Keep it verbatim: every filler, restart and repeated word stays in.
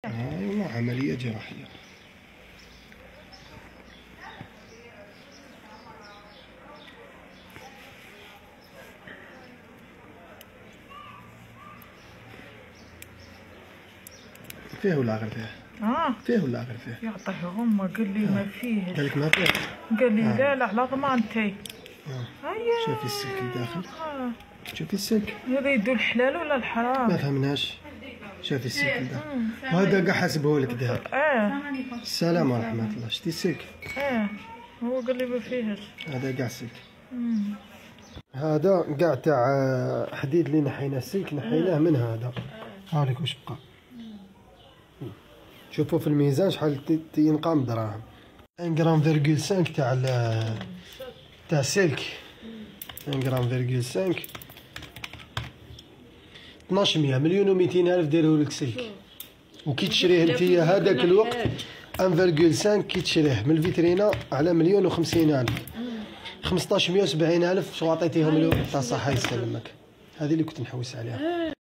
ايوا عملية جراحية. فيه ولا غير فيه؟ اه فيه ولا غير فيه؟ يعطيه غمه قال لي ما فيه. قال لك ما فيه؟ قال لي آه. لا لا على ضمانتي. اه هيا شوفي السلك الداخل. آه. شوفي السلك. يريدوا الحلال ولا الحرام؟ ما فهمناش. شوفي السلك الداخل. وهذا كاع حاسبه لك ذهب. اه السلام ورحمة الله. شتي السلك؟ اه هو قال لي ما فيهش. هذا كاع السلك. مم. هذا كاع تاع حديد اللي نحينا السلك نحيناه من هذا. هاوليك واش بقى. شوفوا في الميزان شحال ينقام دراهم. واحد غرام فيرغول خمسة تاع تاع السلك. واحد غرام فيرغول خمسة اثناش مية مليون و مئتين الف دايرهولك سلك. وكي تشريه نتيا هذاك الوقت واحد فيرغول خمسة كي تشريه من الفيترينا على مليون و خمسين الف. خمسطاش مية و سبعين الف شو عطيتيهم له تاع صحة يسلمك. هذه اللي كنت نحوس عليها.